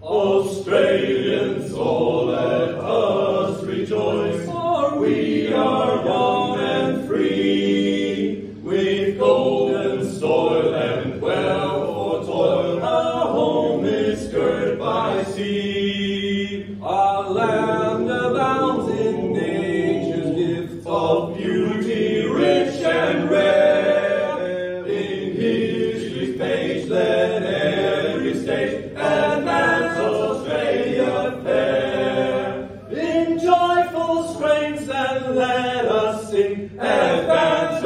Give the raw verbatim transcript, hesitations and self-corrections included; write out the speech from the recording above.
Australians, all let us rejoice, for we are young and free, with golden soil and wealth for toil, our home is girt by sea. Our land abounds in nature's gifts of beauty rich and rare. In history's page let every stage advance Australia fair. In joyful strains then let us sing, advance